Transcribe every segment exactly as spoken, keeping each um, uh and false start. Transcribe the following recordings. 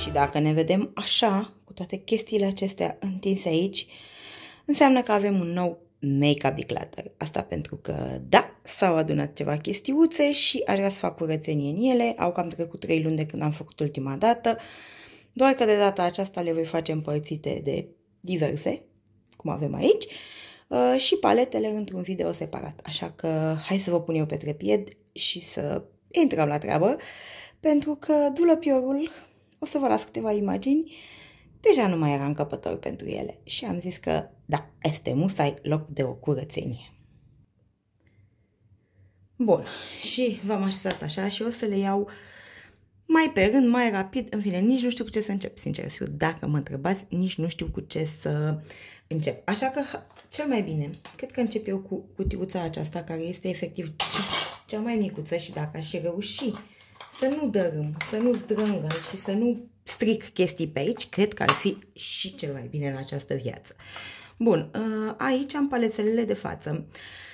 Și dacă ne vedem așa, cu toate chestiile acestea întinse aici, înseamnă că avem un nou make-up declutter. Asta pentru că, da, s-au adunat ceva chestiuțe și aș vrea să fac curățenie în ele. Au cam trecut trei luni de când am făcut ultima dată, doar că de data aceasta le voi face împărțite de diverse, cum avem aici, și paletele într-un video separat. Așa că hai să vă pun eu pe trepied și să intrăm la treabă, pentru că dulăpiorul, o să vă las câteva imagini, deja nu mai era încăpător pentru ele și am zis că da, este musai loc de o curățenie. Bun, și v-am așezat așa și o să le iau mai pe rând, mai rapid, în fine, nici nu știu cu ce să încep, sincer să fiu, dacă mă întrebați, nici nu știu cu ce să încep. Așa că, cel mai bine, cred că încep eu cu cutiuța aceasta, care este efectiv cea mai micuță și dacă aș reuși să nu dărâm, să nu zdrângă și să nu stric chestii pe aici, cred că ar fi și cel mai bine în această viață. Bun, aici am palețelele de față,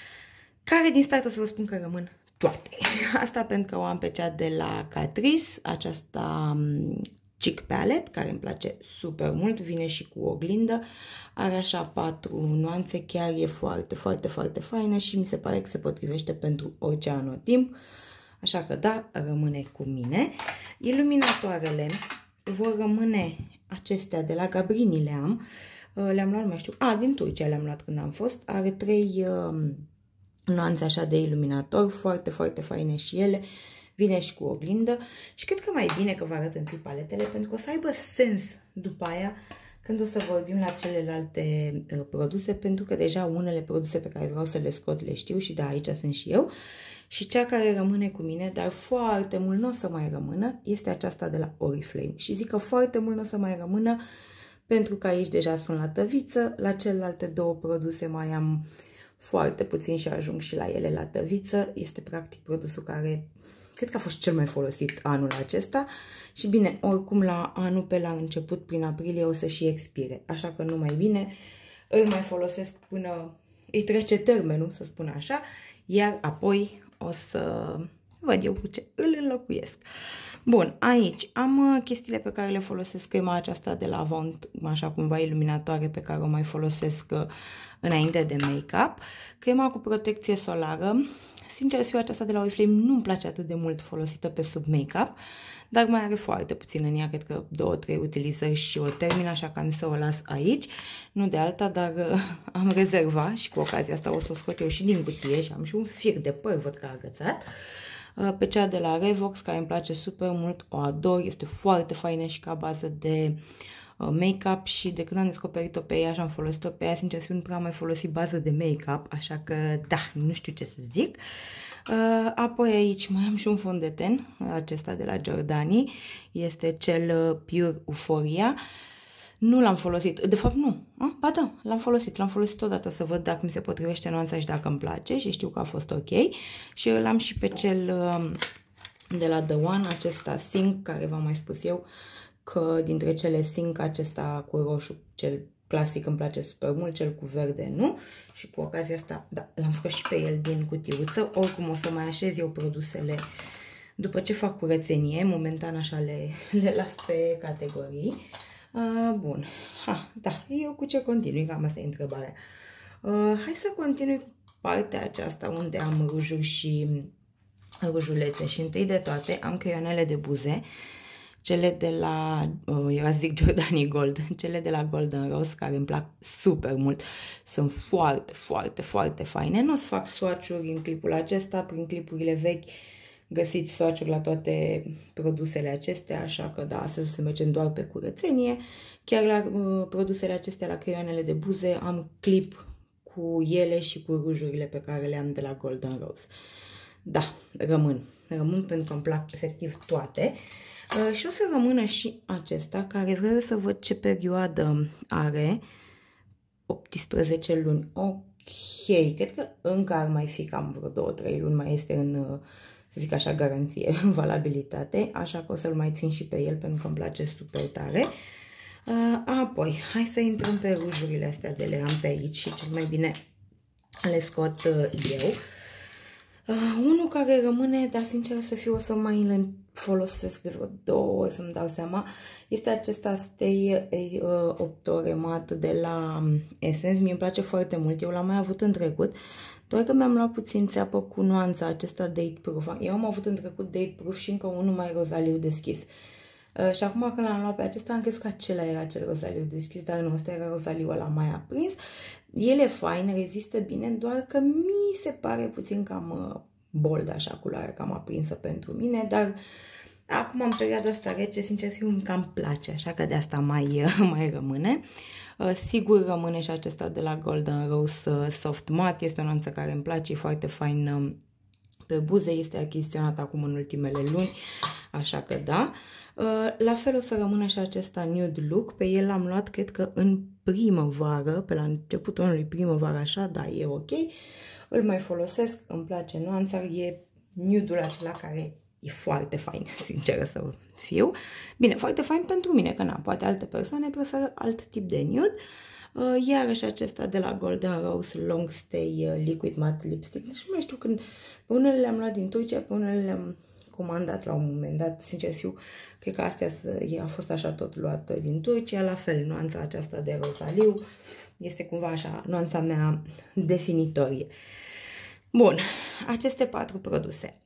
care din start o să vă spun că rămân toate. Asta pentru că o am pe cea de la Catrice, aceasta Chic Palette, care îmi place super mult, vine și cu oglindă, are așa patru nuanțe, chiar e foarte, foarte, foarte faină și mi se pare că se potrivește pentru orice anotimp, așa că da, rămâne cu mine. Iluminatoarele vor rămâne acestea de la Gabrini, le am, le-am luat, nu mai știu, a, din Turcia le-am luat când am fost, are trei uh, nuanțe așa de iluminator, foarte, foarte faine și ele, vine și cu oglindă și cred că mai bine că vă arăt întâi paletele, pentru că o să aibă sens după aia când o să vorbim la celelalte uh, produse, pentru că deja unele produse pe care vreau să le scot le știu și da, aici sunt și eu. Și cea care rămâne cu mine, dar foarte mult nu o să mai rămână, este aceasta de la Oriflame. Și zic că foarte mult nu o să mai rămână, pentru că aici deja sunt la tăviță, la celelalte două produse mai am foarte puțin și ajung și la ele la tăviță. Este practic produsul care cred că a fost cel mai folosit anul acesta și bine, oricum la anul pe la început, prin aprilie, o să și expire. Așa că nu mai bine, îl mai folosesc până îi trece termenul, să spun așa, iar apoi o să văd eu cu ce îl înlocuiesc. Bun, aici am chestiile pe care le folosesc, crema aceasta de la Avon, așa cumva iluminatoare, pe care o mai folosesc înainte de make-up. Crema cu protecție solară. Sincer să fiu, aceasta de la Oriflame nu-mi place atât de mult folosită pe sub make-up, dar mai are foarte puțin în ea, cred că două, trei utilizări și o termin, așa că am să o las aici. Nu de alta, dar uh, am rezervat și cu ocazia asta o să o scot eu și din cutie și am și un fir de păr, văd că a agățat. Uh, pe cea de la Revox, care îmi place super mult, o ador, este foarte faină și ca bază de uh, make-up și de când am descoperit-o pe ea și am folosit-o pe ea, sincer să fiu, nu prea am mai folosit bază de make-up, așa că da, nu știu ce să zic. Uh, apoi aici mai am și un fond de ten, acesta de la Giordani, este cel Pure Euphoria. Nu l-am folosit, de fapt nu, a? Ba da, l-am folosit, l-am folosit odată să văd dacă mi se potrivește nuanța și dacă îmi place și știu că a fost ok. Și îl am și pe cel uh, de la The One, acesta Sync, care v-am mai spus eu că dintre cele Sync, acesta cu roșu, cel clasic îmi place super mult, cel cu verde nu. Și cu ocazia asta, da, l-am scos și pe el din cutiuță. Oricum o să mai așez eu produsele după ce fac curățenie. Momentan așa le, le las pe categorii. Uh, bun, ha, da, eu cu ce continui? Cam asta e întrebarea. Uh, hai să continui cu partea aceasta unde am rujuri și rujulețe. Și întâi de toate am creionele de buze. Cele de la, uh, eu zic Giordani Gold, cele de la Golden Rose, care îmi plac super mult. Sunt foarte, foarte, foarte faine. Nu o să fac swatch-uri în clipul acesta, prin clipurile vechi găsiți swatch-uri la toate produsele acestea, așa că da, astăzi se mergem doar pe curățenie. Chiar la uh, produsele acestea, la creioanele de buze, am clip cu ele și cu rujurile pe care le am de la Golden Rose. Da, rămân. Rămân pentru că îmi plac efectiv toate. Uh, și o să rămână și acesta, care vreau să văd ce perioadă are. optsprezece luni. Ok, cred că încă ar mai fi cam vreo două trei luni, mai este în, să zic așa, garanție, valabilitate. Așa că o să-l mai țin și pe el, pentru că îmi place super tare. Uh, apoi, hai să intrăm pe rujurile astea de le am pe aici și cel mai bine le scot uh, eu. Uh, unul care rămâne, dar sincer să fiu, o să mai îl folosesc de vreo două ori să-mi dau seama, este acesta Stay uh, opt ore mat de la Essence. Mie îmi place foarte mult, eu l-am mai avut în trecut, doar că mi-am luat puțin țeapă cu nuanța acesta Date Proof. Eu am avut în trecut Date Proof și încă unul mai rozaliu deschis. Uh, și acum când l-am luat pe acesta am crezut că acela era cel rozaliu deschis, dar nu, ăsta era rozaliu ăla mai aprins. El e fain, rezistă bine, doar că mi se pare puțin cam uh, bold așa, culoarea cam aprinsă pentru mine, dar acum în perioada asta rece, sincer, îmi cam place, așa că de asta mai, mai rămâne. Uh, sigur rămâne și acesta de la Golden Rose uh, Soft Matte, este o nuanță care îmi place, e foarte fain uh, pe buze, este achiziționat acum în ultimele luni, așa că da. Uh, la fel o să rămână și acesta Nude Look, pe el l-am luat cred că în primăvară, pe la începutul anului primăvară, așa, da, e ok. Îl mai folosesc, îmi place nuanța, e nude-ul acela care e foarte fain, sinceră să fiu. Bine, foarte fain pentru mine, că na, poate alte persoane preferă alt tip de nude. Uh, iarăși acesta de la Golden Rose Long Stay uh, Liquid Matte Lipstick. Deci nu mai știu când, pe unele le-am luat din Turcia, pe unele le-am comandat la un moment dat, sincer să fiu, cred că astea a fost așa tot luat din Turcia, la fel, nuanța aceasta de rozaliu este cumva așa, nuanța mea definitorie. Bun, aceste patru produse.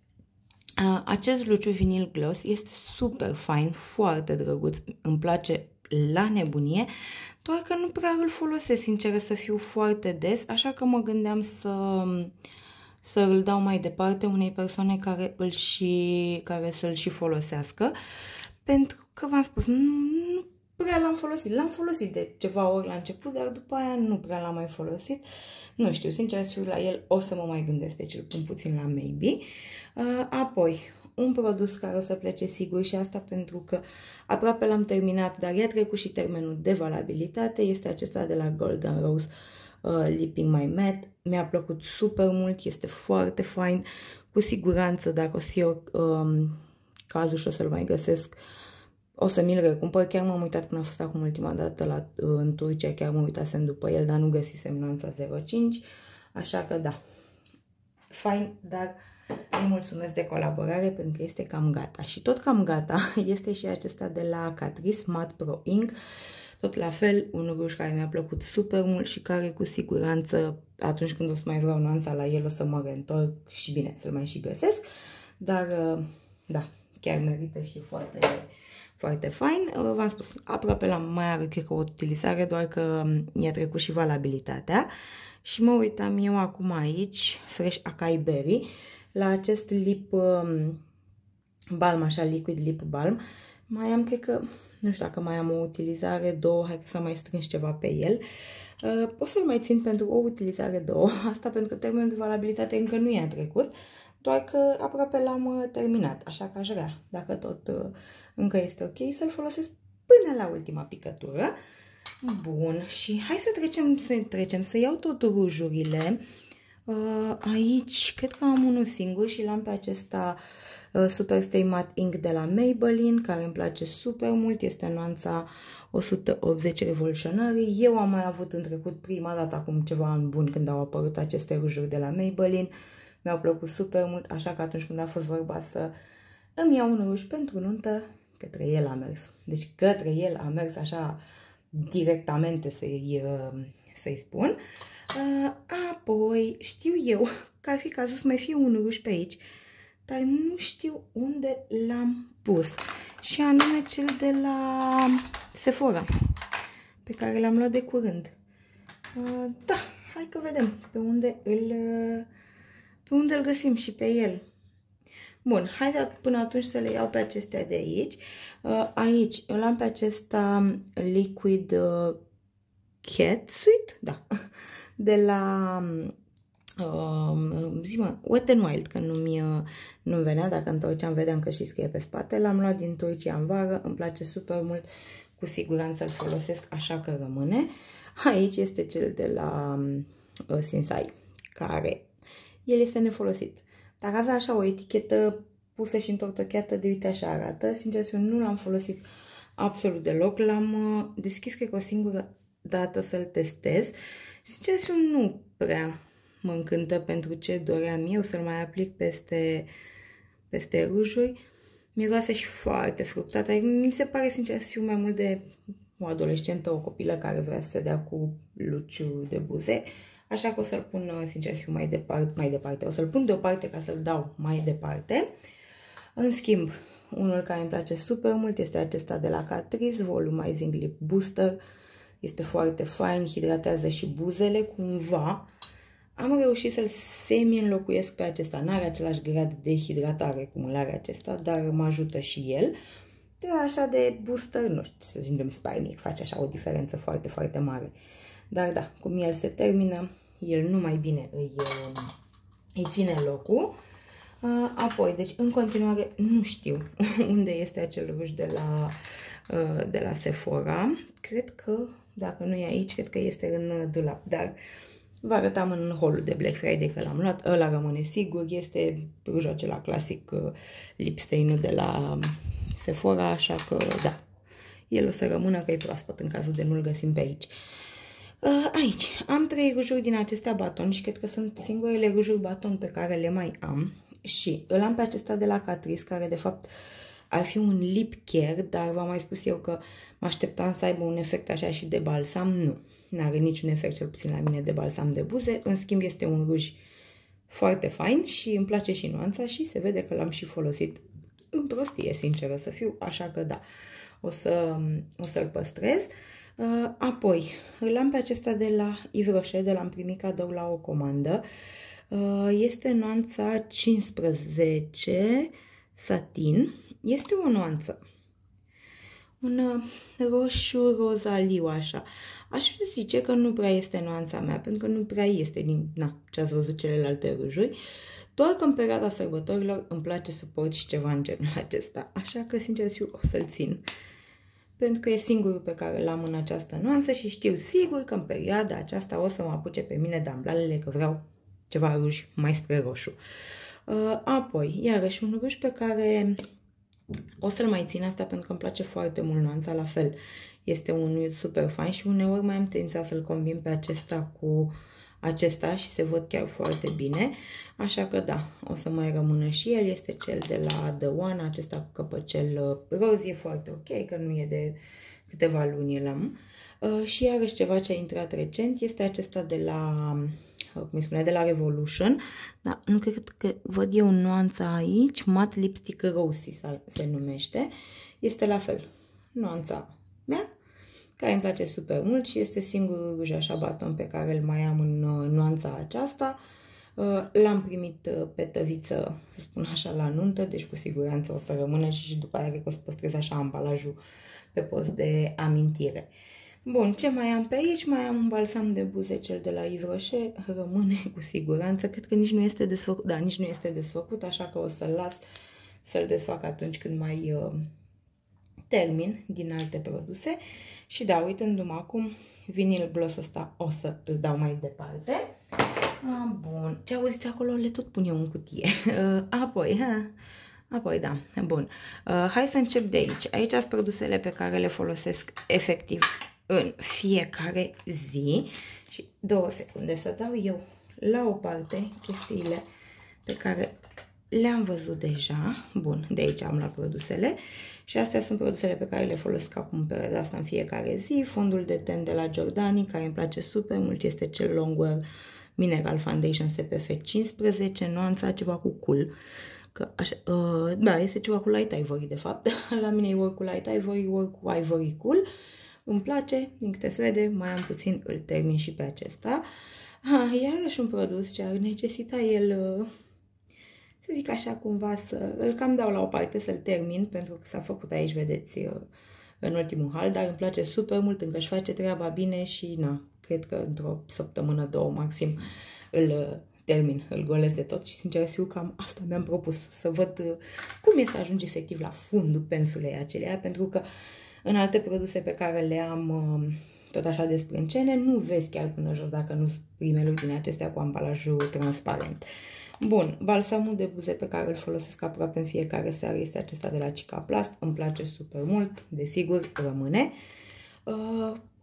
Acest Luciu Vinyl Gloss este super fain, foarte drăguț, îmi place la nebunie, doar că nu prea îl folosesc, sincer să fiu, foarte des, așa că mă gândeam să... să îl dau mai departe unei persoane care, îl și, care să-l și folosească, pentru că v-am spus, nu, nu prea l-am folosit. L-am folosit de ceva ori la început, dar după aia nu prea l-am mai folosit. Nu știu, sincer să fiu, la el o să mă mai gândesc, deci îl pun puțin la maybe. Uh, apoi, un produs care o să plece sigur și asta pentru că aproape l-am terminat, dar i-a trecut și termenul de valabilitate, este acesta de la Golden Rose Uh, Lipping My Matte. Mi-a plăcut super mult, este foarte fain, cu siguranță dacă o să fie um, cazul și o să-l mai găsesc, o să mi-l recumpăr. Chiar m-am uitat când a fost acum ultima dată la, uh, în Turcia, chiar mă uitasem după el, dar nu găsisem nuanța zero cinci, așa că da, fain, dar îi mulțumesc de colaborare pentru că este cam gata. Și tot cam gata este și acesta de la Catrice Matte Pro Ink. Tot la fel, un ruj care mi-a plăcut super mult și care cu siguranță atunci când o să mai vreau nuanța la el o să mă reîntorc și bine, să-l mai și găsesc. Dar da, chiar merită și foarte, foarte fain. V-am spus, aproape la mai are cred că o utilizare, doar că i-a trecut și valabilitatea. Și mă uitam eu acum aici, Fresh Acai Berry, la acest lip balm, așa, liquid lip balm. Mai am, cred că, nu știu dacă mai am o utilizare, două, hai că să mai strâns ceva pe el. Uh, o să-l mai țin pentru o utilizare, două, asta pentru că termenul de valabilitate încă nu i-a trecut, doar că aproape l-am terminat, așa că aș vrea, dacă tot uh, încă este ok, să-l folosesc până la ultima picătură. Bun, și hai să trecem, să trecem, să iau tot rujurile. Uh, aici, cred că am unul singur și l-am pe acesta uh, Super Stay Matte Ink de la Maybelline, care îmi place super mult, este nuanța o sută optzeci Revolutionary. Eu am mai avut în trecut prima dată, acum ceva ani buni, când au apărut aceste rujuri de la Maybelline. Mi-au plăcut super mult, așa că atunci când a fost vorba să îmi iau un ruj pentru nuntă, către el a mers. Deci către el a mers așa directamente să-i uh, să-i spun. Uh, apoi știu eu că ar fi cazul să mai fie un ruj pe aici, dar nu știu unde l-am pus. Și anume cel de la Sephora, pe care l-am luat de curând. Uh, da, hai că vedem pe unde îl, pe unde îl găsim și pe el. Bun, hai până atunci să le iau pe acestea de aici. Uh, aici îl am pe acesta Liquid uh, Cat Sweet, da, de la uh, zi-mă, Wet n Wild, că nu-mi nu venea, dacă întorceam vedeam că și scrie pe spate. L-am luat din Turcia în vară, îmi place super mult, cu siguranță îl folosesc, așa că rămâne. Aici este cel de la uh, Sinsai, care el este nefolosit, dar avea așa o etichetă pusă și întortocheată de uite așa arată. Sincer, eu nu l-am folosit absolut deloc, l-am uh, deschis cred că o singură dată să-l testez. Sincer, eu nu prea mă încântă pentru ce doream eu să-l mai aplic peste, peste rujuri. Miroase și foarte fructat, adică mi se pare sincer să fiu mai mult de o adolescentă, o copilă care vrea să se dea cu luciu de buze, așa că o să-l pun, sincer să fiu mai departe, mai departe. O să-l pun deoparte ca să-l dau mai departe. În schimb, unul care îmi place super mult este acesta de la Catrice, Volumizing Lip Booster. Este foarte fain, hidratează și buzele cumva. Am reușit să-l semi-înlocuiesc pe acesta. N-are același grad de hidratare cum îl are acesta, dar mă ajută și el. De așa de booster, nu știu, să zicem spainic, face așa o diferență foarte, foarte mare. Dar da, cum el se termină, el nu mai bine îi, îi ține locul. Apoi, deci în continuare nu știu unde este acel ruj de la, de la Sephora. Cred că, dacă nu e aici, cred că este în dulap, dar vă arătam în haul de Black Friday că l-am luat, ăla rămâne sigur, este rujul acela clasic lip stain-ul de la Sephora, așa că da, el o să rămână că e proaspăt în cazul de nu-l găsim pe aici. Aici am trei rujuri din acestea baton și cred că sunt singurele rujuri baton pe care le mai am. Și îl am pe acesta de la Catrice, care de fapt ar fi un lip care, dar v-am mai spus eu că mă așteptam să aibă un efect așa și de balsam. Nu, nu are niciun efect, cel puțin la mine, de balsam de buze. În schimb este un ruj foarte fain și îmi place și nuanța și se vede că l-am și folosit în prostie, sinceră să fiu, așa că da, o, să, o să-l păstrez. Apoi, îl am pe acesta de la Yves Rocher, de l-am primit cadou la o comandă. Este nuanța cincisprezece satin. Este o nuanță, un roșu rozaliu așa. Aș zice că nu prea este nuanța mea, pentru că nu prea este din na, ce ați văzut celelalte rujuri. Doar că în perioada sărbătorilor îmi place să port și ceva în genul acesta. Așa că, sincer să fiu, o să-l țin. Pentru că e singurul pe care l-am în această nuanță și știu sigur că în perioada aceasta o să mă apuce pe mine damblalele, că vreau ceva ruj mai spre roșu. Apoi, iarăși, un ruj pe care o să-l mai țin asta pentru că îmi place foarte mult nuanța, la fel. Este un nude super fain și uneori mai am tendința să-l combin pe acesta cu acesta și se văd chiar foarte bine. Așa că da, o să mai rămână și el. Este cel de la The One, acesta cu căpăcel roz, e foarte ok, că nu e de câteva luni l-am. Uh, și iarăși ceva ce a intrat recent este acesta de la, cum îi spune, de la Revolution. Da, nu cred că văd eu nuanța aici, Matte Lipstick Rosy se numește. Este la fel, nuanța mea, care îmi place super mult și este singurul ruj așa baton pe care îl mai am în nuanța aceasta. L-am primit pe tăviță, să spun așa, la nuntă, deci cu siguranță o să rămână și după aia cred că o să păstrez așa ambalajul pe post de amintire. Bun, ce mai am pe aici? Mai am un balsam de buze, cel de la Yves Rocher, rămâne cu siguranță, cred că nici nu este desfăcut, da, nici nu este desfăcut, așa că o să-l las să-l desfac atunci când mai uh, termin din alte produse. Și da, uitându-mă acum, vinil gloss ăsta o să îl dau mai departe. Ah, bun, ce auziți acolo le tot pun eu în cutie. Uh, apoi, ha, apoi da, bun. Uh, hai să încep de aici. Aici sunt produsele pe care le folosesc efectiv în fiecare zi. Și două secunde să dau eu la o parte chestiile pe care le-am văzut deja. Bun, de aici am luat produsele. Și astea sunt produsele pe care le folosesc acum în perioada asta în fiecare zi. Fondul de ten de la Giordani, care îmi place super mult, este cel Longwear Mineral Foundation S P F cincisprezece, nuanța ceva cu cool. Că așa, uh, da, este ceva cu Light Ivory, de fapt. La mine e ori cu Light Ivory, ori cu Ivory Cool. Îmi place, din câte se vede, mai am puțin, îl termin și pe acesta. Ah, iarăși un produs ce ar necesita el, uh, să zic așa cumva, să îl cam dau la o parte să-l termin, pentru că s-a făcut aici, vedeți, uh, în ultimul hal, dar îmi place super mult, încă își face treaba bine și, na, cred că într-o săptămână, două maxim, îl uh, termin, îl golesc de tot și, sincer să fiu, cam asta mi-am propus, să văd uh, cum e să ajung efectiv la fundul pensulei acelea, pentru că în alte produse pe care le am uh, tot așa de sprâncene, nu vezi chiar până jos dacă nu primele din acestea cu ambalajul transparent. Bun, balsamul de buze pe care îl folosesc aproape în fiecare seară este acesta de la Cicaplast, îmi place super mult, desigur, rămâne. Uh,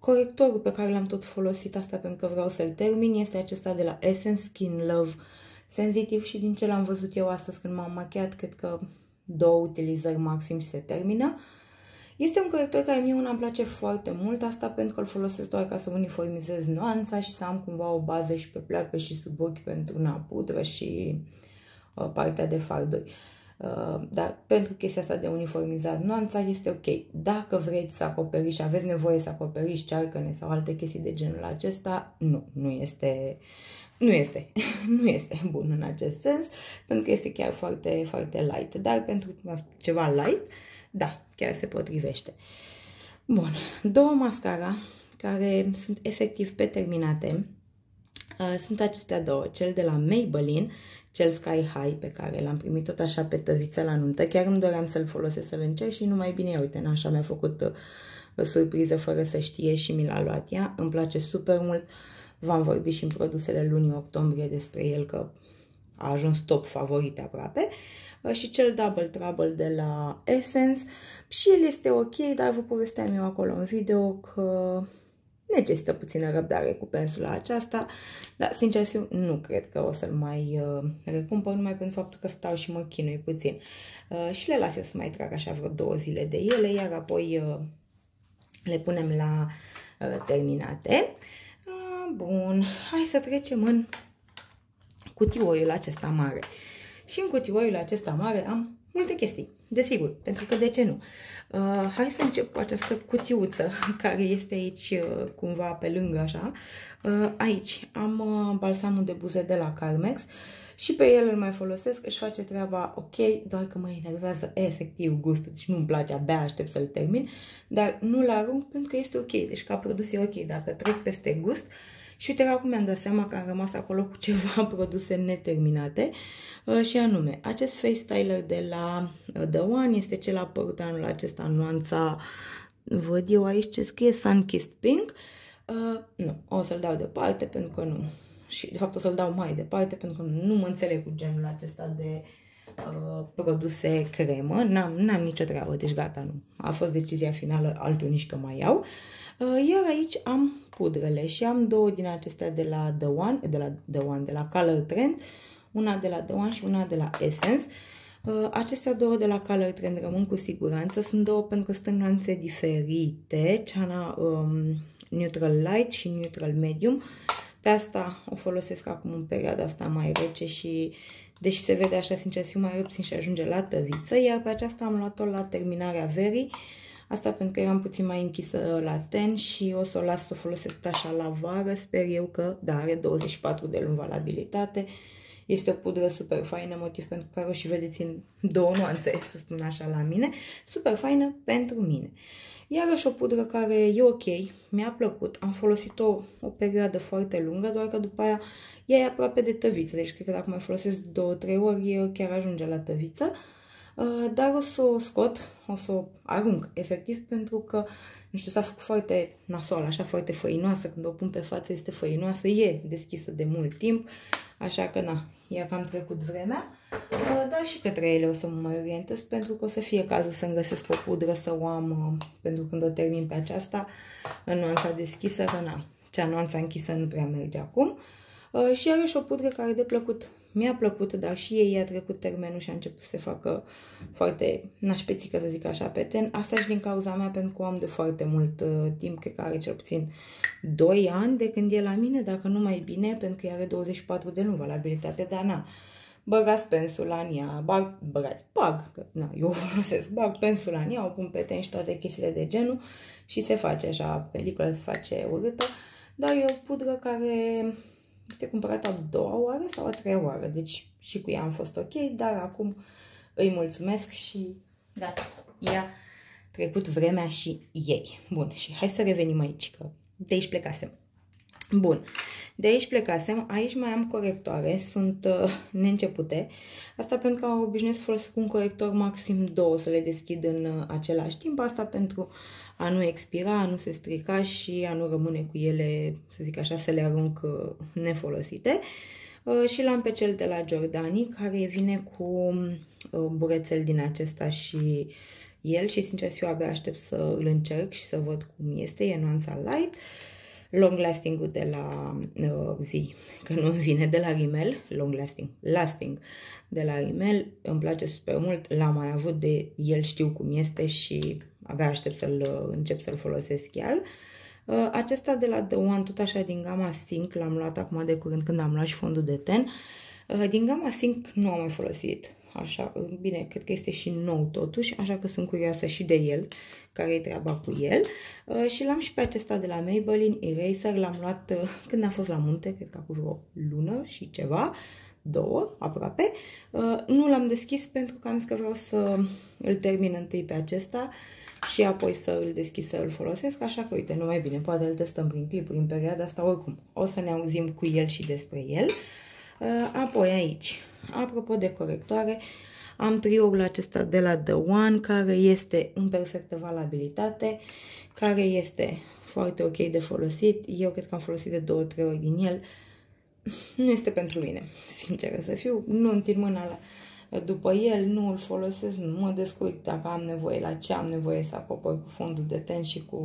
corectorul pe care l-am tot folosit, asta pentru că vreau să-l termin, este acesta de la Essence Skin Love Sensitive și din ce l-am văzut eu astăzi când m-am machiat, cred că două utilizări maxim și se termină. Este un corector care mie una îmi place foarte mult, asta pentru că îl folosesc doar ca să uniformizez nuanța și să am cumva o bază și pe pleoape și sub ochi pentru una pudră și uh, partea de farduri. Uh, dar pentru chestia asta de uniformizat nuanța este ok. Dacă vreți să acoperiți și aveți nevoie să acoperiți cearcăne sau alte chestii de genul acesta, nu, nu este, nu este, nu este bun în acest sens, pentru că este chiar foarte, foarte light. Dar pentru ceva light, da, chiar se potrivește. Bun, două mascara care sunt efectiv pe terminate. Sunt acestea două, cel de la Maybelline, cel Sky High, pe care l-am primit tot așa pe tăviță la nuntă. Chiar îmi doream să-l folosesc, să-l încerc și numai bine, uite, așa mi-a făcut uh, surpriză fără să știe și mi l-a luat ea. Îmi place super mult, v-am vorbit și în produsele lunii octombrie despre el, că a ajuns top favorite aproape. Uh, și cel Double Trouble de la Essence, și el este ok, dar vă povesteam eu acolo în video că necesită puțină răbdare cu pensula aceasta, dar sincer eu nu cred că o să-l mai uh, recumpăr, numai pentru faptul că stau și mă chinui puțin. Uh, și le las eu să mai trag așa vreo două zile de ele, iar apoi uh, le punem la uh, terminate. Uh, bun, hai să trecem în cutioiul acesta mare. Și în cutioiul acesta mare am multe chestii, desigur, pentru că de ce nu? Uh, hai să încep cu această cutiuță care este aici uh, cumva pe lângă așa. Uh, aici am uh, balsamul de buze de la Carmex și pe el îl mai folosesc, își face treaba ok, doar că mă enervează efectiv gustul și nu-mi place, abia aștept să-l termin, dar nu-l arunc pentru că este ok, deci ca produs e ok, dacă trec peste gust. Și uite că acum mi-am dat seama că am rămas acolo cu ceva produse neterminate uh, și anume, acest face styler de la uh, The One este cel apărut anul acesta în nuanța, văd eu aici ce scrie, Sun Kissed Pink. Uh, nu, o să-l dau departe pentru că nu, și de fapt o să-l dau mai departe pentru că nu mă înțeleg cu genul acesta de uh, produse cremă, n-am nicio treabă, deci gata, nu. A fost decizia finală, altul nici că mai iau. Iar aici am pudrele și am două din acestea de la The One, de la The One, de la Color Trend, una de la The One și una de la Essence. Acestea două de la Color Trend rămân cu siguranță, sunt două pentru că sunt în nuanțe diferite, cea um, Neutral Light și Neutral Medium. Pe asta o folosesc acum în perioada asta mai rece și deși se vede așa, sincer, să fiu mai puțin și ajunge la tăviță, iar pe aceasta am luat-o la terminarea verii. Asta pentru că eram puțin mai închisă la ten și o să o las să o folosesc așa la vară. Sper eu că, da, are douăzeci și patru de luni valabilitate. Este o pudră super faină, motiv pentru care o și vedeți în două nuanțe, să spun așa, la mine. Super faină pentru mine. Iarăși o pudră care e ok, mi-a plăcut. Am folosit-o o perioadă foarte lungă, doar că după aia ea e aproape de tăviță. Deci cred că dacă mai folosesc două trei ori, chiar ajunge la tăviță. Dar o să o scot, o să o arunc efectiv pentru că, nu știu, s-a făcut foarte nasoală, așa foarte făinoasă, când o pun pe față este făinoasă, e deschisă de mult timp, așa că na, ia că am trecut vremea, dar și către ele o să mă mai orientez pentru că o să fie cazul să-mi găsesc o pudră să o am, pentru când o termin pe aceasta, în nuanța deschisă, că na, cea nuanța închisă nu prea merge acum. Și iarăși o pudră care de plăcut mi-a plăcut, dar și ei a trecut termenul și a început să se facă foarte nașpețică, să zic așa, pe ten. Asta și din cauza mea, pentru că o am de foarte mult uh, timp, cred că are cel puțin doi ani de când e la mine, dacă nu mai bine, pentru că are douăzeci și patru de luni valabilitate, dar na, băgați pensula în ea, bag, băgați, bag, că na, eu o folosesc, bag pensula în ea, o pun pe ten și toate chestiile de genul și se face așa, pelicula se face urâtă, dar e o pudră care este cumpărată a doua oară sau a treia oară, deci și cu ea am fost ok, dar acum îi mulțumesc și gata, i-a trecut vremea și ei. Bun, și hai să revenim aici, că de aici plecasem. Bun, de aici plecasem, aici mai am corectoare, sunt uh, neîncepute, asta pentru că am obișnuit să folosesc un corector maxim două, să le deschid în uh, același timp, asta pentru a nu expira, a nu se strica și a nu rămâne cu ele, să zic așa, să le arunc uh, nefolosite. Uh, și l-am pe cel de la Giordani, care vine cu uh, burețel din acesta și el și sincer să fiu abia aștept să îl încerc și să văd cum este, e nuanța light. Long lasting-ul de la uh, zi, că nu vine, de la Rimmel, long lasting, lasting de la Rimmel, îmi place super mult, l-am mai avut de el, știu cum este și abia aștept să-l încep să-l folosesc chiar. Uh, acesta de la The One, tot așa din gama Sync, l-am luat acum de curând când am luat și fondul de ten. Uh, din gama Sync nu am mai folosit. Așa, bine, cred că este și nou totuși, așa că sunt curioasă și de el, care e treaba cu el. Uh, și l-am și pe acesta de la Maybelline Eraser, l-am luat uh, când a fost la munte, cred că acum vreo lună și ceva, două aproape. Uh, nu l-am deschis pentru că am zis că vreau să îl termin întâi pe acesta și apoi să îl deschid să îl folosesc, așa că uite, nu mai bine, poate îl testăm prin clipuri în perioada asta, oricum o să ne auzim cu el și despre el. Uh, apoi aici, apropo de corectoare, am trioul acesta de la The One, care este în perfectă valabilitate, care este foarte ok de folosit. Eu cred că am folosit de două, trei ori din el. Nu este pentru mine, sincer să fiu. Nu întind mâna la, după el, nu îl folosesc, nu mă descurc dacă am nevoie, la ce am nevoie să acopăr cu fondul de ten și cu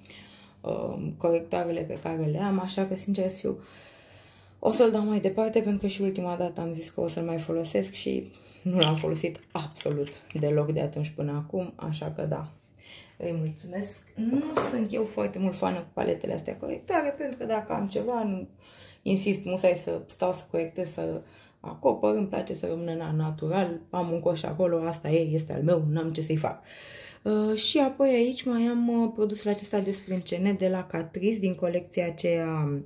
um, corectoarele pe care le am, așa că sincer să fiu, o să-l dau mai departe, pentru că și ultima dată am zis că o să-l mai folosesc și nu l-am folosit absolut deloc de atunci până acum, așa că da, îi mulțumesc. Nu sunt eu foarte mult fană cu paletele astea corectoare, pentru că dacă am ceva, nu insist musai să stau să corectez, să acopăr, îmi place să rămână natural, am un coș acolo, asta e, este al meu, n-am ce să-i fac. Uh, și apoi aici mai am uh, produsul acesta de sprâncene de la Catrice, din colecția aceea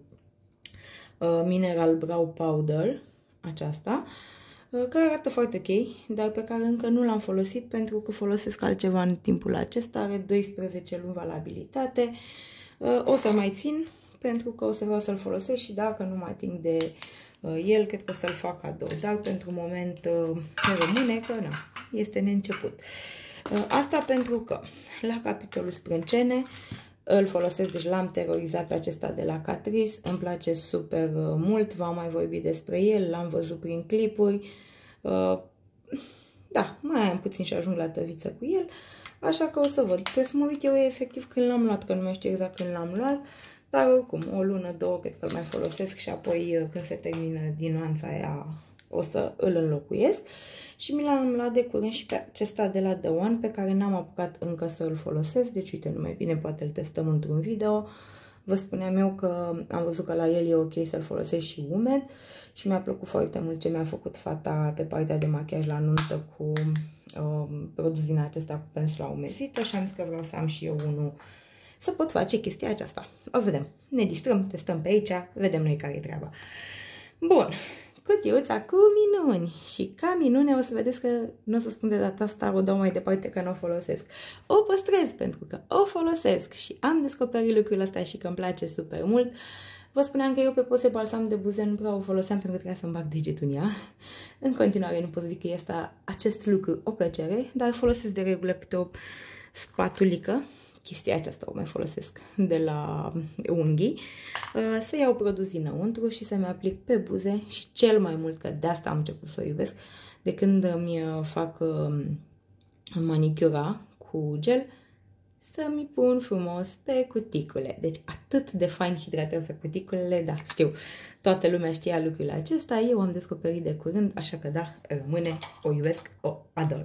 uh, Mineral Brow Powder, aceasta, uh, care arată foarte ok, dar pe care încă nu l-am folosit pentru că folosesc altceva în timpul acesta, are doisprezece luni valabilitate, uh, o să mai țin pentru că o să vreau să-l folosesc și dacă nu mă ating de uh, el, cred că o să-l fac cadou, dar pentru moment uh, rămâne că na, este neînceput. Uh, asta pentru că la capitolul sprâncene îl folosesc, deci l-am terorizat pe acesta de la Catrice, îmi place super uh, mult, v-am mai vorbit despre el, l-am văzut prin clipuri, uh, da, mai am puțin și ajung la tăviță cu el, așa că o să văd, trebuie să mă uit eu efectiv când l-am luat, că nu mai știu exact când l-am luat, dar oricum, o lună, două, cred că îl mai folosesc și apoi când se termină din nuanța aia o să îl înlocuiesc. Și mi l-am luat de curând și pe acesta de la The One, pe care n-am apucat încă să îl folosesc, deci uite, nu mai bine, poate îl testăm într-un video. Vă spuneam eu că am văzut că la el e ok să-l folosesc și umed și mi-a plăcut foarte mult ce mi-a făcut fata pe partea de machiaj la nuntă cu um, produs din acesta cu pensula umezită și am zis că vreau să am și eu unul să pot face chestia aceasta. O să vedem. Ne distrăm, testăm pe aici, vedem noi care e treaba. Bun. Cutiuța cu minuni. Și ca minune o să vedeți că nu o să spun de data asta, o dau mai departe că nu o folosesc. O păstrez pentru că o folosesc și am descoperit lucrul ăsta și că îmi place super mult. Vă spuneam că eu pe pose balsam de buze nu prea o foloseam pentru că trebuia să-mi bag degetul în ea. În continuare nu pot să zic că este acest lucru o plăcere, dar folosesc de regulă câte o spatulică. Chestia aceasta o mai folosesc de la unghii, să iau produs dinăuntru și să-mi aplic pe buze și cel mai mult, că de asta am început să o iubesc, de când îmi fac manicura cu gel, să-mi pun frumos pe cuticule. Deci atât de fain hidratează cuticulele, da, știu, toată lumea știa lucrul acesta, eu am descoperit de curând, așa că da, rămâne, o iubesc, o ador.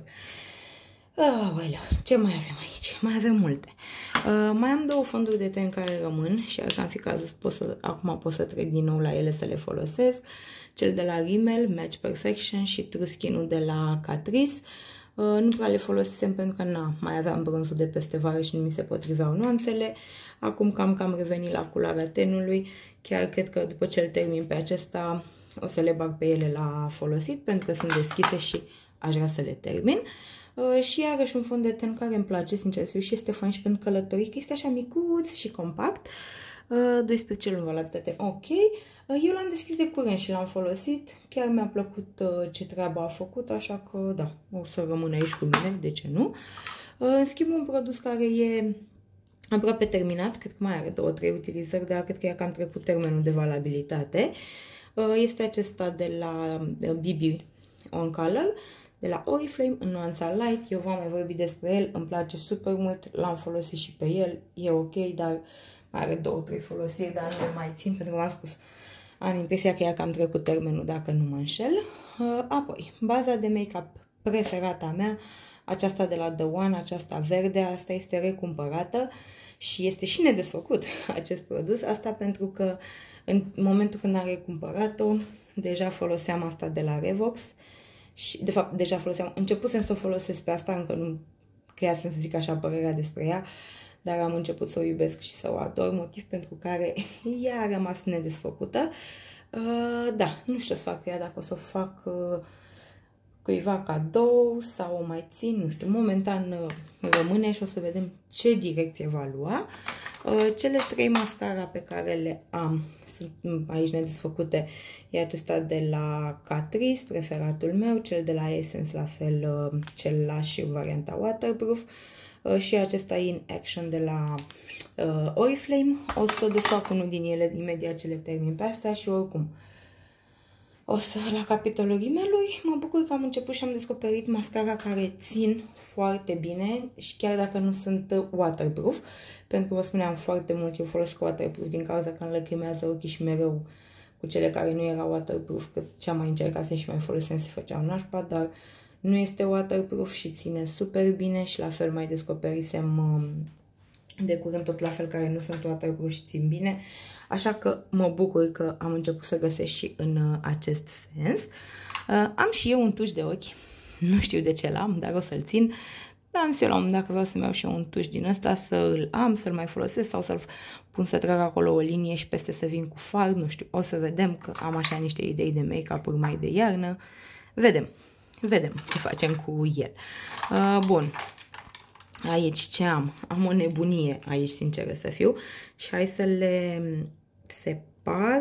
Oh, ce mai avem aici? Mai avem multe. Uh, mai am două fonduri de ten care rămân și dacă am fi cazul, pot să, acum pot să trec din nou la ele să le folosesc. Cel de la Rimmel, Match Perfection și True Skin-ul de la Catrice. Uh, nu prea le folosisem pentru că na, mai aveam bronzul de peste vară și nu mi se potriveau nuanțele. Acum că am cam revenit la culoarea tenului, chiar cred că după ce îl termin pe acesta o să le bag pe ele la folosit pentru că sunt deschise și aș vrea să le termin. Uh, și iarăși un fond de ten care îmi place, sincer, și este fain și pentru călătorii, că este așa micuț și compact. Uh, doisprezece luni valabilitate, ok. Uh, eu l-am deschis de curând și l-am folosit. Chiar mi-a plăcut uh, ce treabă a făcut, așa că da, o să rămân aici cu mine, de ce nu. Uh, în schimb, un produs care e aproape terminat, cred că mai are două, trei utilizări, dar cred că i-a cam trecut termenul de valabilitate. Uh, este acesta de la B B On Color. de la Oriflame în nuanța Light. Eu v-am mai vorbit despre el, îmi place super mult, l-am folosit și pe el, e ok, dar mai are două, trei folosiri, dar nu le mai țin, pentru că v-am spus, am impresia că ea cam trecut termenul, dacă nu mă înșel. Apoi, baza de make-up preferata mea, aceasta de la The One, aceasta verde, asta este recumpărată și este și nedesfăcut acest produs, asta pentru că în momentul când am recumpărat-o, deja foloseam asta de la Revox și, de fapt, deja foloseam, începusem să o folosesc pe asta, încă nu creasem să zic așa părerea despre ea, dar am început să o iubesc și să o ador, motiv pentru care ea a rămas nedesfăcută. Uh, da, nu știu să fac cu ea, dacă o să o fac uh, cuiva cadou sau o mai țin, nu știu, momentan uh, rămâne și o să vedem ce direcție va lua. Uh, cele trei mascara pe care le am sunt aici nedesfăcute, e acesta de la Catrice, preferatul meu, cel de la Essence, la fel, uh, cel lash și varianta waterproof, uh, și acesta In Action de la uh, Oriflame. O să desfac unul din ele imediat ce le termin pe astea și oricum o să, la capitolul rimelui, mă bucur că am început și am descoperit mascara care țin foarte bine și chiar dacă nu sunt waterproof, pentru că vă spuneam foarte mult, eu folosesc waterproof din cauza că îmi lăcrimează ochii și mereu cu cele care nu erau waterproof, că ce am mai încercat și mai folosesc se făceau nașpa, dar nu este waterproof și ține super bine și la fel mai descoperisem de curând tot la fel care nu sunt waterproof și țin bine. Așa că mă bucur că am început să găsesc și în uh, acest sens. Uh, am și eu un tuș de ochi. Nu știu de ce l-am, dar o să-l țin. Dar eu la un moment dacă vreau să-mi iau și eu un tuș din ăsta, să-l am, să-l mai folosesc sau să-l pun să trag acolo o linie și peste să vin cu far. Nu știu, o să vedem, că am așa niște idei de make-up-uri mai de iarnă. Vedem, vedem ce facem cu el. Uh, bun. Aici ce am? Am o nebunie aici, sinceră să fiu. Și hai să le separ.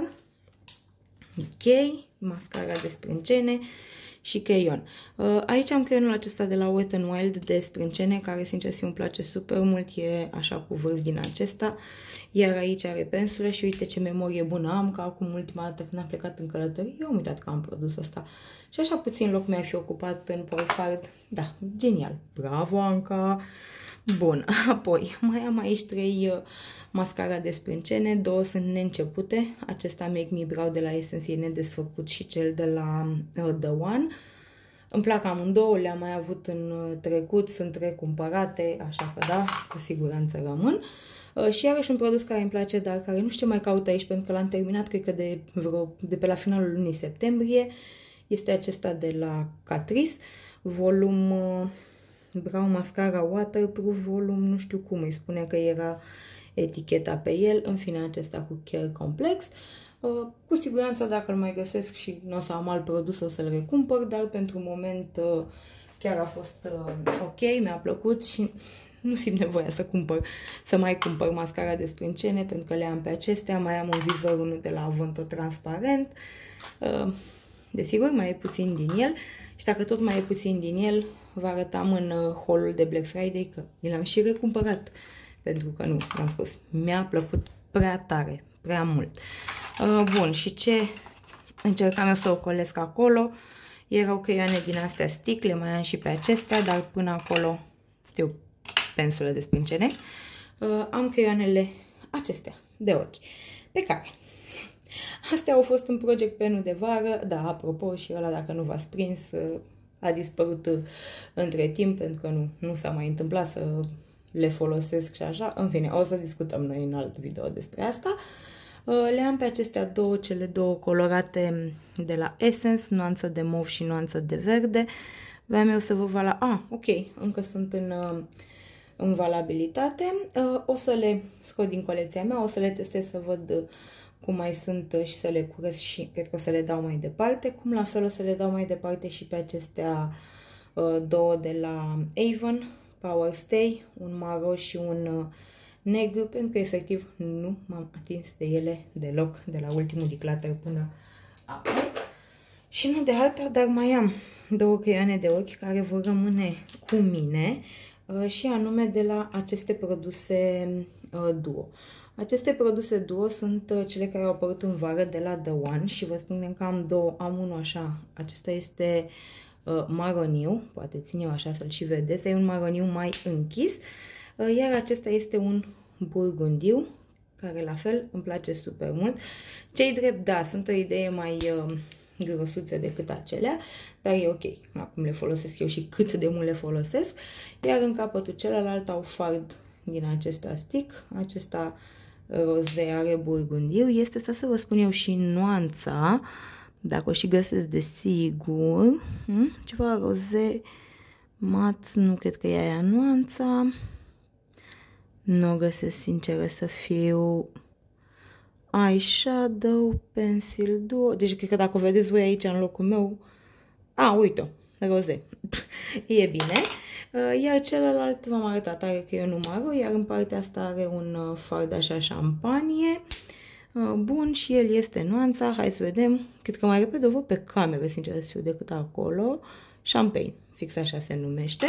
Ok, mascara de sprâncene și creion. Aici am creionul acesta de la Wet n Wild de sprâncene, care sincer să îmi place super mult. E așa cu vârf din acesta. Iar aici are pensulă și uite ce memorie bună am, că acum ultima dată când am plecat în călătorie, eu am uitat că am produsul ăsta. Și așa puțin loc mi-ar fi ocupat în portfard. Da, genial. Bravo, Anca! Bun, apoi mai am aici trei uh, mascara de sprâncene, două sunt neîncepute, acesta Make Me Brow de la Essence e nedesfăcut și cel de la uh, The One. Îmi plac amândouă, le-am mai avut în uh, trecut, sunt recumpărate, așa că da, cu siguranță rămân. Uh, și iarăși un produs care îmi place, dar care nu știu ce mai caut aici, pentru că l-am terminat, cred că de, vreo, de pe la finalul lunii septembrie, este acesta de la Catrice, volum... Uh, Brow Mascara Waterproof Volume, nu știu cum îi spune că era eticheta pe el, în fine acesta cu Care Complex. Uh, cu siguranță dacă îl mai găsesc și nu o să am alt produs o să-l recumpăr, dar pentru moment uh, chiar a fost uh, ok, mi-a plăcut și nu simt nevoia să cumpăr, să mai cumpăr mascara de sprâncene pentru că le am pe acestea, mai am un vizor unul de la Avonto transparent, uh, desigur mai e puțin din el și dacă tot mai e puțin din el, vă arătam în haul-ul de Black Friday că mi l-am și recumpărat. Pentru că nu, v-am spus, mi-a plăcut prea tare, prea mult. Uh, bun, și ce încercam eu să ocolesc acolo? Erau creioane din astea stick, le mai am și pe acestea, dar până acolo, știu, pensulă de sprâncene. Uh, am creioanele acestea, de ochi, pe care... Astea au fost în Project Pen-ul de vară, da, apropo, și ăla, dacă nu v-ați prins, a dispărut între timp, pentru că nu, nu s-a mai întâmplat să le folosesc și așa. În fine, o să discutăm noi în alt video despre asta. Le am pe acestea două, cele două colorate de la Essence, nuanță de mov și nuanță de verde. Vreau eu să vă vala... Ah, ok, încă sunt în, în valabilitate. O să le scot din colecția mea, o să le testez să văd cum mai sunt și să le curăț și cred că o să le dau mai departe. Cum la fel o să le dau mai departe și pe acestea uh, două de la Avon, Power Stay, un maro și un uh, negru, pentru că efectiv nu m-am atins de ele deloc, de la ultimul declutter până acum. Și nu de alta, dar mai am două creioane de ochi care vor rămâne cu mine uh, și anume de la aceste produse uh, Duo. Aceste produse Duo sunt cele care au apărut în vară de la The One și vă spun că am două, am unul așa, acesta este uh, maroniu, poate țin eu așa să-l și vedeți, e un maroniu mai închis, uh, iar acesta este un burgundiu, care la fel îmi place super mult. Cei drept, da, sunt o idee mai uh, grosuță decât acelea, dar e ok. Acum le folosesc eu și cât de mult le folosesc. Iar în capătul celălalt au fard din acesta stick. Acesta roze are burgundiu. Este, să să vă spun eu, și nuanța, dacă o și găsesc de sigur. Hmm? Ceva roze mat, nu cred că e aia nuanța. Nu o găsesc, sinceră să fiu. Eyeshadow, Pencil Duo. Deci cred că dacă o vedeți voi aici în locul meu. A, uite-o, roze. E bine. Iar celălalt v-am arătat, are creionul maro, iar în partea asta are un fard așa șampanie. Bun, și el este nuanța. Hai să vedem. Cred că mai repede o văd pe cameră, sincer să fiu, decât acolo. Champagne, fix așa se numește.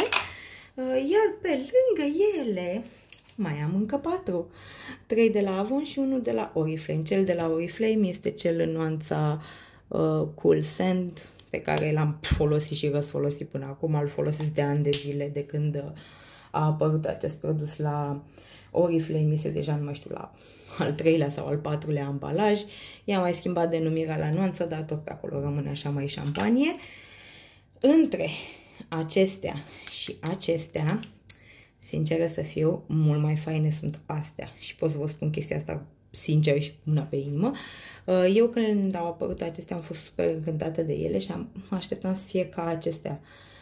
Iar pe lângă ele mai am încă patru. Trei de la Avon și unul de la Oriflame. Cel de la Oriflame este cel în nuanța uh, Cool Sand, pe care l-am folosit și răsfolosit până acum. Îl folosesc de ani de zile, de când uh, a apărut acest produs la Oriflame. Este deja, nu mai știu, la al treilea sau al patrulea ambalaj. I-am mai schimbat denumirea la nuanță, dar tot pe acolo rămâne așa mai șampanie. Între acestea și acestea, sinceră să fiu, mult mai faine sunt astea. Și pot să vă spun chestia asta sincer și una pe inimă. Eu când au apărut acestea am fost super încântată de ele și am așteptam să fie ca acestea,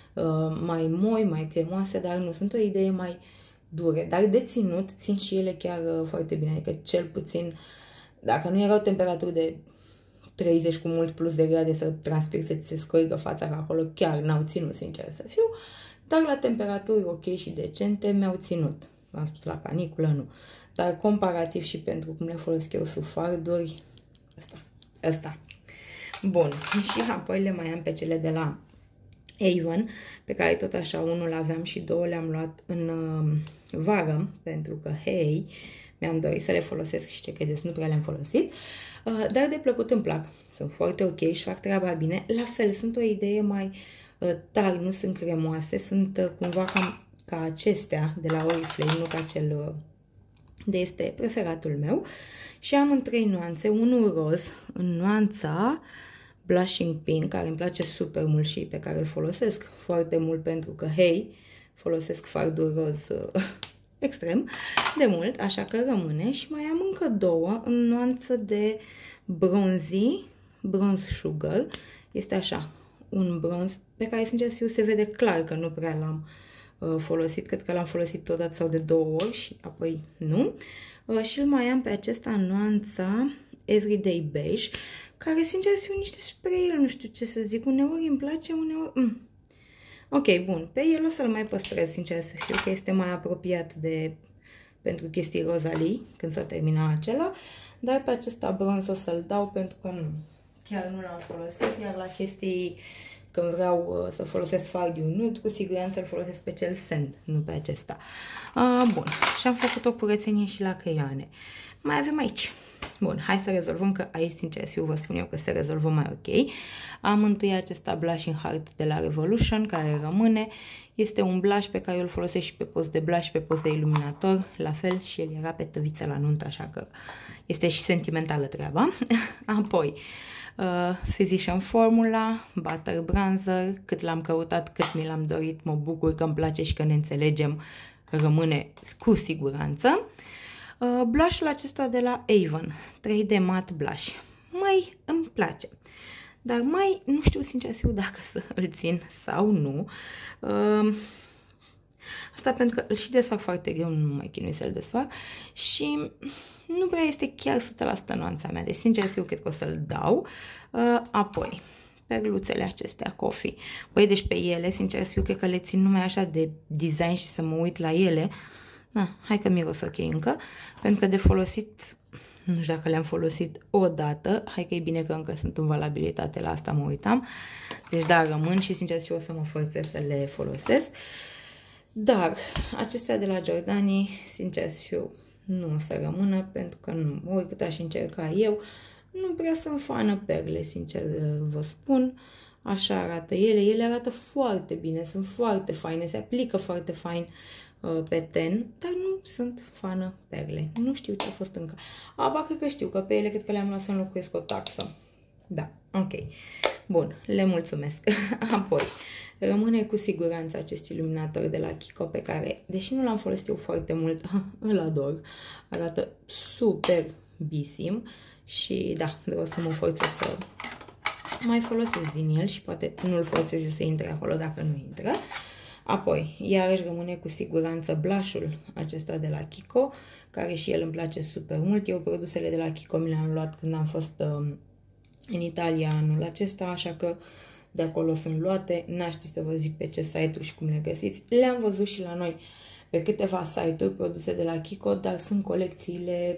mai moi, mai cremoase, dar nu, sunt o idee mai dure. Dar de ținut, țin și ele chiar foarte bine. Adică cel puțin, dacă nu erau temperaturi de treizeci cu mult plus de grade să transpiri, să ți se scorigă fața, că acolo chiar n-au ținut, sincer să fiu. Dar la temperaturi ok și decente mi-au ținut. V-am spus, la caniculă nu. Dar comparativ și pentru cum le folosesc eu sub farduri, ăsta, ăsta. Bun. Și apoi le mai am pe cele de la Avon, pe care tot așa unul aveam și două le-am luat în uh, vară, pentru că, hei, mi-am dorit să le folosesc și ce credeți, nu prea le-am folosit. Uh, dar de plăcut îmi plac. Sunt foarte ok și fac treaba bine. La fel, sunt o idee mai tari, nu sunt cremoase, sunt cumva cam ca acestea de la Oriflame, nu ca cel de este preferatul meu. Și am în trei nuanțe, unul roz, în nuanța Blushing Pink, care îmi place super mult și pe care îl folosesc foarte mult pentru că, hei, folosesc fardul roz extrem de mult, așa că rămâne. Și mai am încă două în nuanță de bronzy, bronze sugar, este așa, un bronz pe care, sincer să fiu, se vede clar că nu prea l-am uh, folosit. Cred că l-am folosit odată sau de două ori și apoi nu. Uh, și îl mai am pe acesta în nuanța Everyday Beige, care, sincer să fiu, niște spray, nu știu ce să zic, uneori îmi place, uneori... Mm. Ok, bun, pe el o să-l mai păstrez, sincer să fiu, că este mai apropiat de pentru chestii rozalii, când s-a terminat acela, dar pe acesta bronz o să-l dau pentru că nu, chiar nu l-am folosit, iar la chestii când vreau uh, să folosesc fardiul nude, cu siguranță îl folosesc pe cel sand, nu pe acesta. Uh, bun, și am făcut o curățenie și la creioane. Mai avem aici. Bun, hai să rezolvăm, că aici, sincer, eu vă spun eu că se rezolvă mai ok. Am întâi acesta Blushing Heart de la Revolution, care rămâne. Este un blush pe care îl folosesc și pe post de blush, pe post de iluminator, la fel, și el era pe tăviță la nuntă, așa că este și sentimentală treaba. Apoi, uh, Physician Formula, Butter Bronzer, cât l-am căutat, cât mi l-am dorit, mă bucur că îmi place și că ne înțelegem, rămâne cu siguranță. Uh, blushul acesta de la Avon, trei D Matte Blush, mai îmi place, dar mai nu știu, sincer să fiu, dacă să îl țin sau nu. Uh, asta pentru că îl și desfac foarte greu, nu mai chinui să-l desfac și nu prea este chiar o sută la sută nuanța mea, deci sincer să fiu, cred că o să-l dau. Uh, apoi, perluțele acestea, Coffee. Băi, deci pe ele, sincer să fiu, cred că le țin numai așa de design și să mă uit la ele. Da, hai că miros ok încă, pentru că de folosit, nu știu dacă le-am folosit o dată, hai că e bine că încă sunt în valabilitate, la asta mă uitam, deci da, rămân și sincer să fiu o să mă forțez să le folosesc, dar acestea de la Giordani, sincer să fiu, nu o să rămână, pentru că nu, oricât aș încerca eu, nu prea sunt fană perle, sincer vă spun. Așa arată ele. Ele arată foarte bine, sunt foarte faine, se aplică foarte fain uh, pe ten, dar nu sunt fană perle. Nu știu ce a fost încă. Aba, cred că știu, că pe ele cred că le-am luat să înlocuiesc o taxă. Da, ok. Bun, le mulțumesc. Apoi, rămâne cu siguranță acest iluminator de la Kiko pe care, deși nu l-am folosit eu foarte mult, îl ador. Arată super bisim și da, vreau să mă forțez să mai folosesc din el și poate nu-l forțez eu să intre acolo dacă nu intră. Apoi, iarăși rămâne cu siguranță blush-ul acesta de la Kiko, care și el îmi place super mult. Eu produsele de la Kiko mi le-am luat când am fost uh, în Italia anul acesta, așa că de acolo sunt luate. N-aș ști să vă zic pe ce site-uri și cum le găsiți. Le-am văzut și la noi pe câteva site-uri produse de la Kiko, dar sunt colecțiile...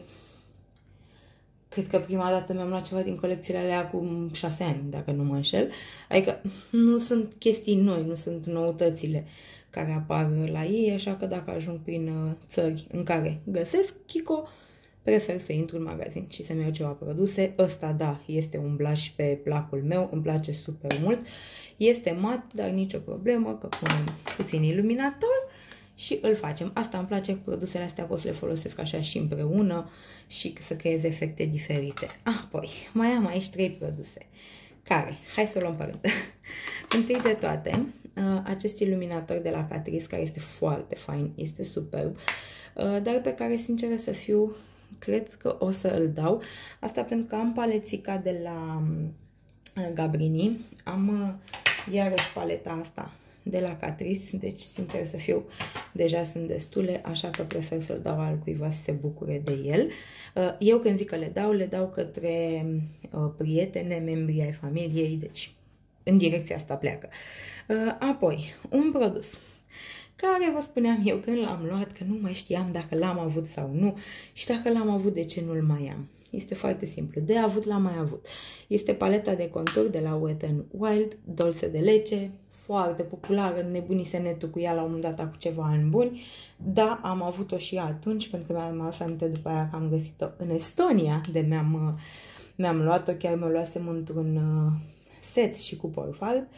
Cred că prima dată mi-am luat ceva din colecțiile alea acum șase ani, dacă nu mă înșel. Adică nu sunt chestii noi, nu sunt noutățile care apar la ei, așa că dacă ajung prin țări în care găsesc Kiko, prefer să intru în magazin și să-mi iau ceva produse. Ăsta, da, este un blush pe placul meu, îmi place super mult. Este mat, dar nicio problemă, că punem puțin iluminator și îl facem. Asta îmi place, produsele astea pot să le folosesc așa și împreună și să creez efecte diferite. Apoi, mai am aici trei produse care, hai să o luăm pe rând. Întâi de toate, acest iluminator de la Catrice, care este foarte fain, este superb, dar pe care, sinceră să fiu, cred că o să îl dau. Asta pentru că am palețica de la Gabrini, am iarăși paleta asta de la Catrice, deci, sincer să fiu, deja sunt destule, așa că prefer să-l dau al cuiva să se bucure de el. Eu când zic că le dau, le dau către prietene, membrii ai familiei, deci în direcția asta pleacă. Apoi, un produs care vă spuneam eu când l-am luat, că nu mai știam dacă l-am avut sau nu și dacă l-am avut, de ce nu-l mai am. Este foarte simplu. De avut, l-am mai avut. Este paleta de contur de la Wet n Wild, Dolce de Lece, foarte populară, nebunise netul cu ea la un moment dat cu ceva ani buni. Da, am avut-o și atunci, pentru că mi-am adus aminte după aia că am găsit-o în Estonia, de mi-am mi-am luat-o, chiar mi-o luasem într-un set și cu porfard.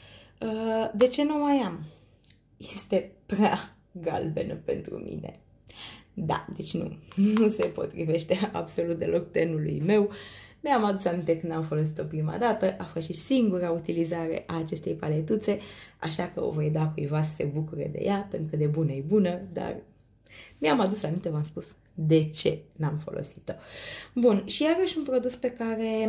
De ce nu mai am? Este prea galbenă pentru mine. Da, deci nu, nu se potrivește absolut deloc tenului meu. Mi-am adus aminte când am folosit-o prima dată, a fost și singura utilizare a acestei paletuțe, așa că o voi da cuiva să se bucure de ea, pentru că de bună e bună, dar mi-am adus aminte, v-am spus, de ce n-am folosit-o. Bun, și iarăși un produs pe care,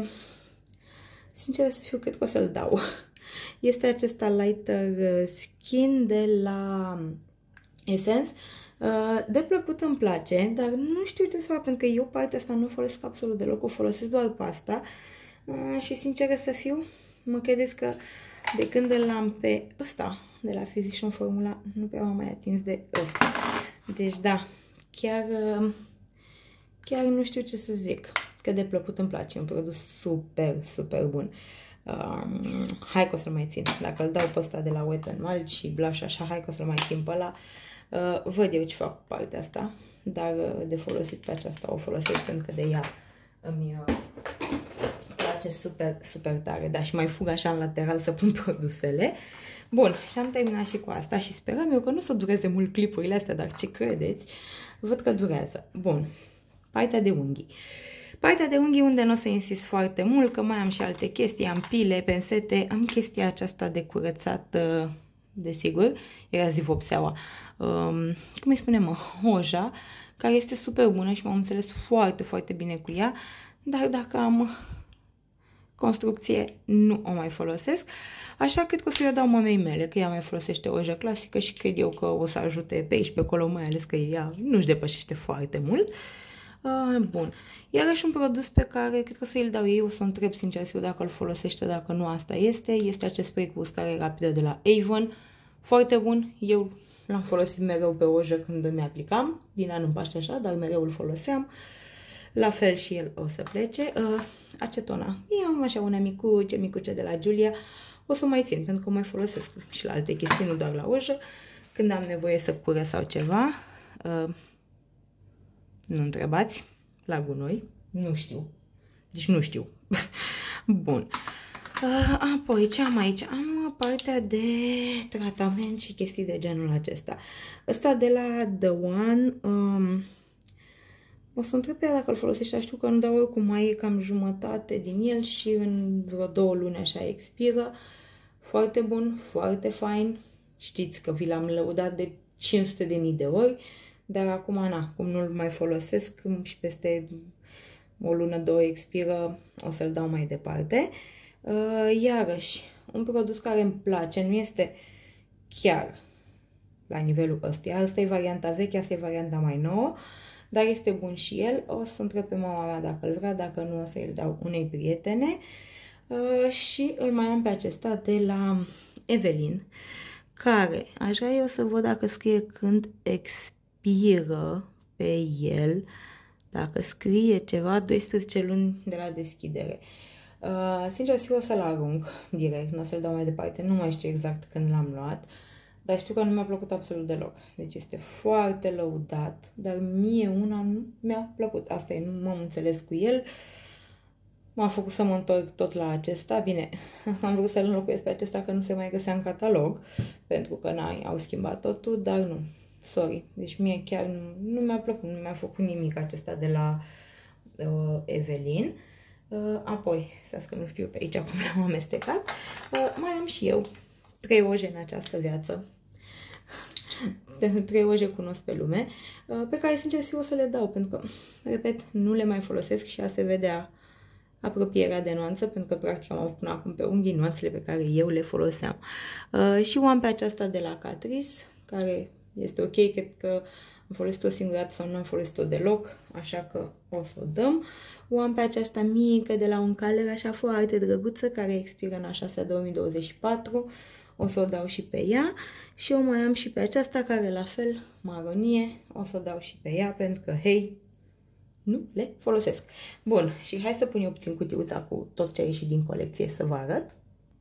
sincer să fiu, cred că o să-l dau. Este acesta Lighter Skin de la Essence. De plăcut îmi place, dar nu știu ce să fac, pentru că eu partea asta nu folosesc absolut deloc, o folosesc doar pe asta. Și sincer să fiu, mă credeți că de când îl am pe ăsta, de la Physician Formula, nu prea m-am mai atins de ăsta. Deci da, chiar, chiar nu știu ce să zic, că de plăcut îmi place, un produs super, super bun. Um, hai că o să-l mai țin, dacă îl dau pe ăsta de la Wet n Wild și blush așa, hai că o să-l mai țin pe ăla. Uh, văd eu ce fac cu partea asta, dar uh, de folosit pe aceasta o folosesc pentru că de ea îmi uh, place super, super tare. Da, și mai fug așa în lateral să pun produsele. Bun, și am terminat și cu asta și sperăm eu că nu o să dureze mult clipurile astea, dar ce credeți? Văd că durează. Bun, partea de unghii. Partea de unghii unde nu o să insist foarte mult, că mai am și alte chestii, am pile, pensete, am chestia aceasta de curățat, desigur, era zivopseaua, um, cum îi spunem, mă, hoja, care este super bună și m-am înțeles foarte, foarte bine cu ea, dar dacă am construcție, nu o mai folosesc, așa cred că o să-i dau mamei mele, că ea mai folosește ojă clasică și cred eu că o să ajute pe aici, pe acolo, mai ales că ea nu-și depășește foarte mult. Uh, bun. Iarăși un produs pe care cred că să îl dau ei, o să întreb sincer eu dacă îl folosește, dacă nu asta este. Este acest spray cu uscare rapidă de la Avon. Foarte bun. Eu l-am folosit mereu pe ojă când îmi aplicam. Din an în paște așa, dar mereu îl foloseam. La fel și el o să plece. Uh, acetona. Eu am așa una micuce, micuce de la Giulia. O să mai țin, pentru că o mai folosesc și la alte chestii, nu doar la ojă. Când am nevoie să cură sau ceva. Uh, Nu întrebați, la gunoi, nu știu, deci nu știu. Bun, Uh, apoi, ce am aici? Am partea de tratament și chestii de genul acesta. Ăsta de la The One, um, o să întreb pe ea dacă îl folosește, știu că nu, dar oricum mai e cam jumătate din el și în vreo două luni așa expiră. Foarte bun, foarte fain. Știți că vi l-am lăudat de cinci sute de mii de ori, dar acum, na, cum nu-l mai folosesc și peste o lună, două expiră, o să-l dau mai departe. Uh, iarăși, un produs care îmi place, nu este chiar la nivelul ăsta. Asta e varianta veche, asta e varianta mai nouă, dar este bun și el. O să întreb pe mama mea dacă îl vrea, dacă nu o să îl dau unei prietene. Uh, și îl mai am pe acesta de la Evelyn, care, așa eu să văd dacă scrie când expiră pe el, dacă scrie ceva, doisprezece luni de la deschidere. Uh, sincer, sigur o să-l arunc direct, nu o să-l dau mai departe, nu mai știu exact când l-am luat, dar știu că nu mi-a plăcut absolut deloc. Deci este foarte lăudat, dar mie una nu mi-a plăcut. Asta e, nu m-am înțeles cu el. M-a făcut să mă întorc tot la acesta. Bine, am vrut să-l înlocuiesc pe acesta că nu se mai găsea în catalog, pentru că n-ai, au schimbat totul, dar nu. Sorry. Deci mie chiar nu, nu mi-a plăcut, nu mi-a făcut nimic acesta de la uh, Evelyn. Uh, apoi, să că nu știu pe aici cum l-am amestecat, uh, mai am și eu trei oje în această viață. Trei oje cunosc pe lume, uh, pe care sincer eu o să le dau, pentru că, repet, nu le mai folosesc și a se vedea apropierea de nuanță, pentru că practic am avut până acum pe unghii nuanțele pe care eu le foloseam. Uh, și o am pe aceasta de la Catrice, care este ok, cred că am folosit-o singură dată sau nu am folosit-o deloc, așa că o să o dăm. O am pe aceasta mică de la un caler, așa foarte drăguță, care expiră în a șasea două mii douăzeci și patru. O să o dau și pe ea. Și o mai am și pe aceasta, care la fel, maronie, o să o dau și pe ea, pentru că, hei, nu le folosesc. Bun, și hai să pun eu puțin cutiuța cu tot ce a ieșit din colecție să vă arăt.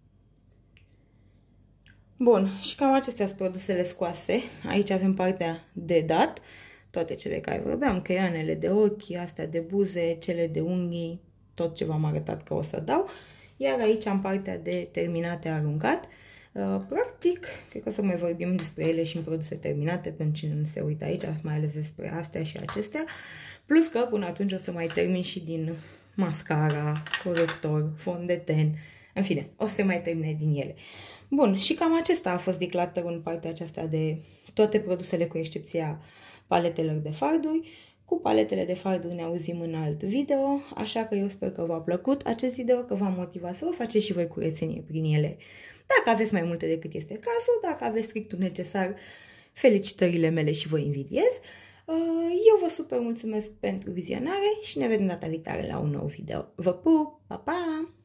Bun, și cam acestea sunt produsele scoase. Aici avem partea de dat, toate cele care vorbeam, creioanele de ochi, astea de buze, cele de unghii, tot ce v-am arătat că o să dau. Iar aici am partea de terminate aruncat. Uh, practic, cred că o să mai vorbim despre ele și în produse terminate, pentru cine nu se uită aici, mai ales despre astea și acestea. Plus că până atunci o să mai termin și din mascara, corector, fond de ten, în fine, o să mai termine din ele. Bun, și cam acesta a fost declutter în partea aceasta de toate produsele cu excepția paletelor de farduri. Cu paletele de farduri ne auzim în alt video, așa că eu sper că v-a plăcut acest video, că v-a motivat să vă faceți și voi curățenie prin ele. Dacă aveți mai multe decât este cazul, dacă aveți strictul necesar, felicitările mele și vă invidiez. Eu vă super mulțumesc pentru vizionare și ne vedem data viitoare la un nou video. Vă pup! Pa, pa!